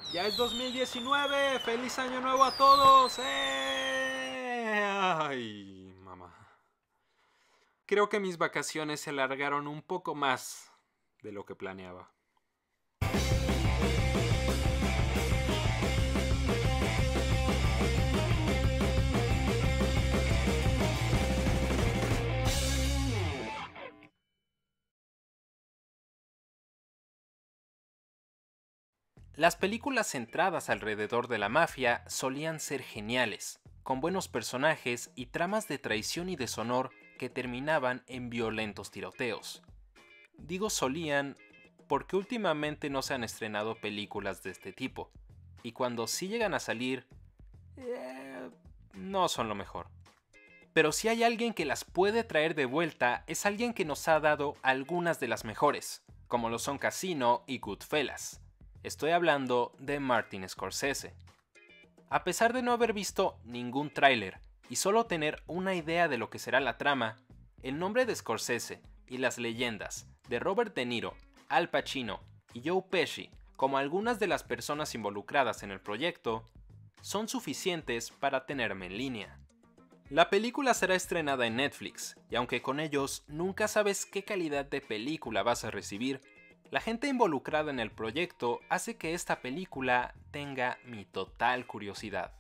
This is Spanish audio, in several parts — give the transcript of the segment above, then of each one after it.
Ya es 2019, feliz año nuevo a todos. Ay, mamá. Creo que mis vacaciones se alargaron un poco más de lo que planeaba. Las películas centradas alrededor de la mafia solían ser geniales, con buenos personajes y tramas de traición y deshonor que terminaban en violentos tiroteos. Digo solían porque últimamente no se han estrenado películas de este tipo, y cuando sí llegan a salir, no son lo mejor. Pero si hay alguien que las puede traer de vuelta, es alguien que nos ha dado algunas de las mejores, como lo son Casino y Goodfellas. Estoy hablando de Martin Scorsese. A pesar de no haber visto ningún tráiler y solo tener una idea de lo que será la trama, el nombre de Scorsese y las leyendas de Robert De Niro, Al Pacino y Joe Pesci, como algunas de las personas involucradas en el proyecto, son suficientes para tenerme en línea. La película será estrenada en Netflix, y aunque con ellos nunca sabes qué calidad de película vas a recibir, la gente involucrada en el proyecto hace que esta película tenga mi total curiosidad.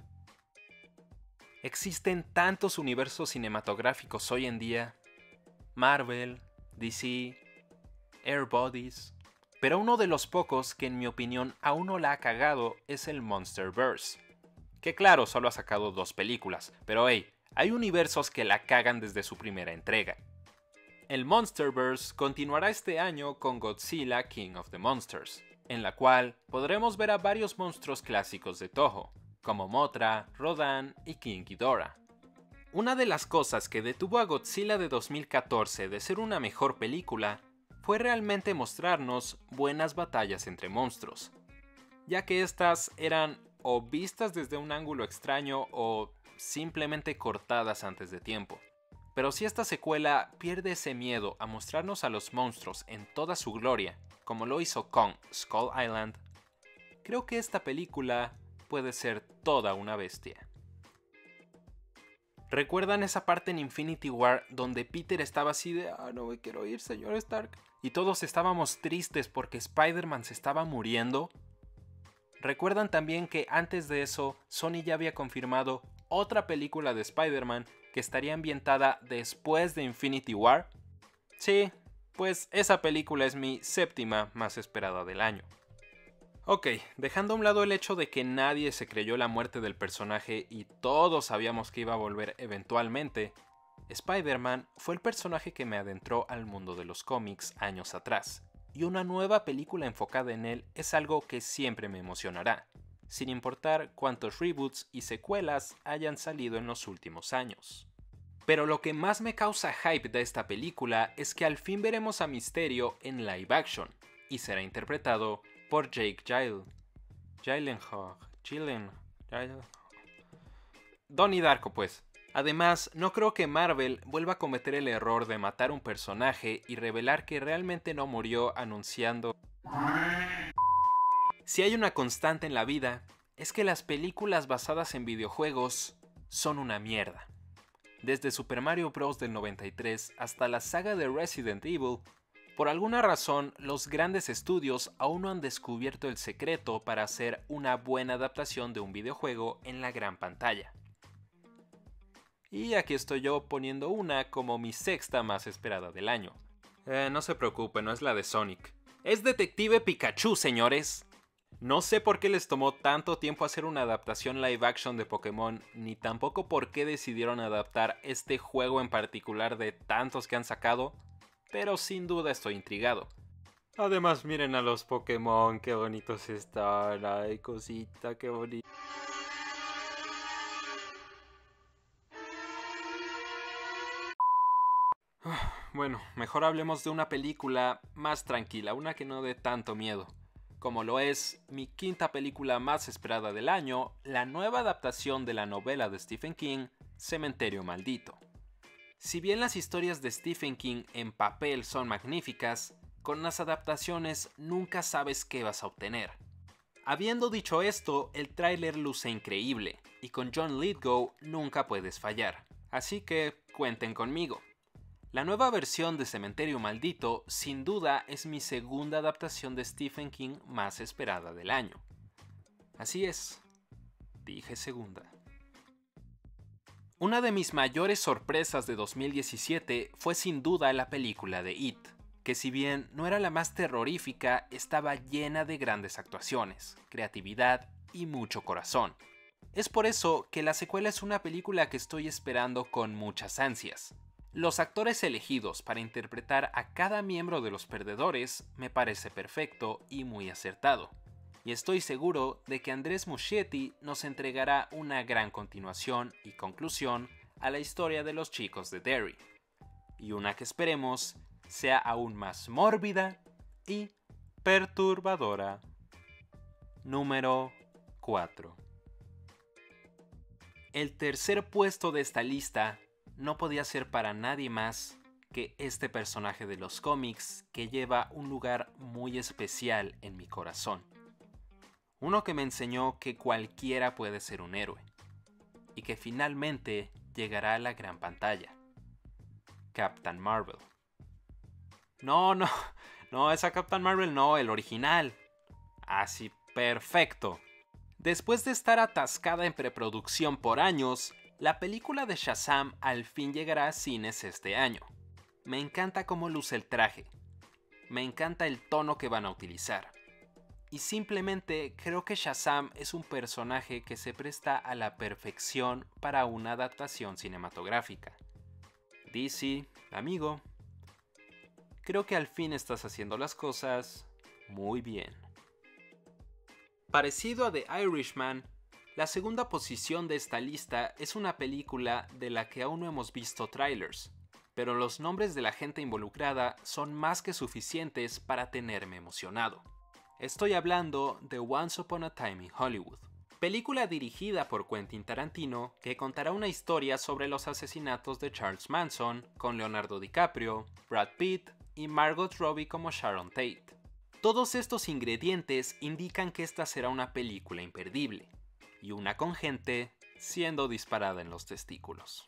Existen tantos universos cinematográficos hoy en día: Marvel, DC, Airbodies, pero uno de los pocos que en mi opinión aún no la ha cagado es el Monsterverse. Que claro, solo ha sacado 2 películas, pero hey, hay universos que la cagan desde su primera entrega. El Monsterverse continuará este año con Godzilla King of the Monsters, en la cual podremos ver a varios monstruos clásicos de Toho, como Mothra, Rodan y King Ghidorah. Una de las cosas que detuvo a Godzilla de 2014 de ser una mejor película fue realmente mostrarnos buenas batallas entre monstruos, ya que estas eran o vistas desde un ángulo extraño o simplemente cortadas antes de tiempo. Pero si esta secuela pierde ese miedo a mostrarnos a los monstruos en toda su gloria, como lo hizo con Skull Island, creo que esta película puede ser toda una bestia. ¿Recuerdan esa parte en Infinity War donde Peter estaba así de no me quiero ir, señor Stark? Y todos estábamos tristes porque Spider-Man se estaba muriendo. ¿Recuerdan también que antes de eso Sony ya había confirmado otra película de Spider-Man que estaría ambientada después de Infinity War? Sí, pues esa película es mi 7ª más esperada del año. Ok, dejando a un lado el hecho de que nadie se creyó la muerte del personaje y todos sabíamos que iba a volver eventualmente, Spider-Man fue el personaje que me adentró al mundo de los cómics años atrás, y una nueva película enfocada en él es algo que siempre me emocionará, sin importar cuántos reboots y secuelas hayan salido en los últimos años. Pero lo que más me causa hype de esta película es que al fin veremos a Mysterio en live action, y será interpretado por Jake Gyllenhaal. Donnie Darko, pues. Además, no creo que Marvel vuelva a cometer el error de matar un personaje y revelar que realmente no murió anunciando. Si hay una constante en la vida, es que las películas basadas en videojuegos son una mierda. Desde Super Mario Bros. Del 93 hasta la saga de Resident Evil, por alguna razón los grandes estudios aún no han descubierto el secreto para hacer una buena adaptación de un videojuego en la gran pantalla. Y aquí estoy yo poniendo una como mi 6ª más esperada del año. No se preocupe, no es la de Sonic. Es Detective Pikachu, señores. No sé por qué les tomó tanto tiempo hacer una adaptación live action de Pokémon, ni tampoco por qué decidieron adaptar este juego en particular de tantos que han sacado, pero sin duda estoy intrigado. Además, miren a los Pokémon, qué bonitos están. Ay, cosita, qué bonito. Bueno, mejor hablemos de una película más tranquila, una que no dé tanto miedo, como lo es mi 5ª película más esperada del año, la nueva adaptación de la novela de Stephen King, Cementerio Maldito. Si bien las historias de Stephen King en papel son magníficas, con las adaptaciones nunca sabes qué vas a obtener. Habiendo dicho esto, el tráiler luce increíble, y con John Lithgow nunca puedes fallar, así que cuenten conmigo. La nueva versión de Cementerio Maldito sin duda es mi segunda adaptación de Stephen King más esperada del año. Así es, dije segunda. Una de mis mayores sorpresas de 2017 fue sin duda la película de It, que si bien no era la más terrorífica, estaba llena de grandes actuaciones, creatividad y mucho corazón. Es por eso que la secuela es una película que estoy esperando con muchas ansias. Los actores elegidos para interpretar a cada miembro de los perdedores me parece perfecto y muy acertado. Y estoy seguro de que Andrés Muschietti nos entregará una gran continuación y conclusión a la historia de los chicos de Derry. Y una que esperemos sea aún más mórbida y perturbadora. Número 4. El tercer puesto de esta lista no podía ser para nadie más que este personaje de los cómics que lleva un lugar muy especial en mi corazón. Uno que me enseñó que cualquiera puede ser un héroe y que finalmente llegará a la gran pantalla. Captain Marvel. No, esa Captain Marvel no, el original. Así, perfecto. Después de estar atascada en preproducción por años, la película de Shazam al fin llegará a cines este año. Me encanta cómo luce el traje. Me encanta el tono que van a utilizar. Y simplemente creo que Shazam es un personaje que se presta a la perfección para una adaptación cinematográfica. DC, amigo, creo que al fin estás haciendo las cosas muy bien. Parecido a The Irishman, la segunda posición de esta lista es una película de la que aún no hemos visto trailers, pero los nombres de la gente involucrada son más que suficientes para tenerme emocionado. Estoy hablando de Once Upon a Time in Hollywood, película dirigida por Quentin Tarantino que contará una historia sobre los asesinatos de Charles Manson con Leonardo DiCaprio, Brad Pitt y Margot Robbie como Sharon Tate. Todos estos ingredientes indican que esta será una película imperdible, y una con gente siendo disparada en los testículos.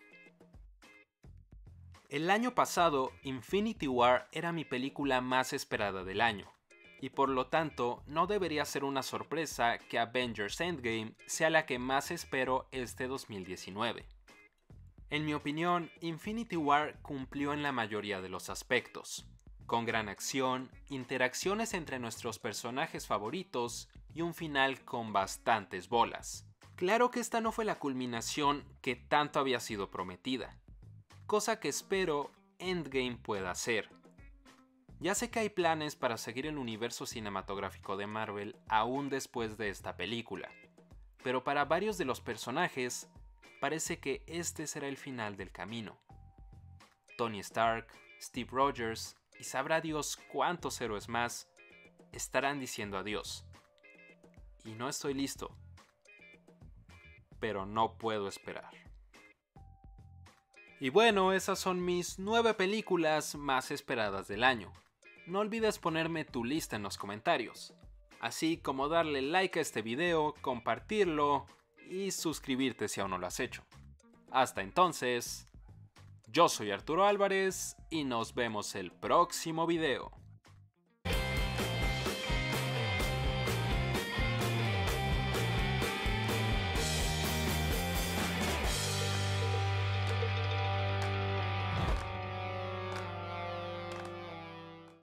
El año pasado, Infinity War era mi película más esperada del año, y por lo tanto no debería ser una sorpresa que Avengers Endgame sea la que más espero este 2019. En mi opinión, Infinity War cumplió en la mayoría de los aspectos, con gran acción, interacciones entre nuestros personajes favoritos y un final con bastantes bolas. Claro que esta no fue la culminación que tanto había sido prometida, cosa que espero Endgame pueda hacer. Ya sé que hay planes para seguir el universo cinematográfico de Marvel aún después de esta película, pero para varios de los personajes parece que este será el final del camino. Tony Stark, Steve Rogers y sabrá Dios cuántos héroes más estarán diciendo adiós. Y no estoy listo, pero no puedo esperar. Y bueno, esas son mis 9 películas más esperadas del año. No olvides ponerme tu lista en los comentarios, así como darle like a este video, compartirlo y suscribirte si aún no lo has hecho. Hasta entonces, yo soy Arturo Álvarez y nos vemos el próximo video.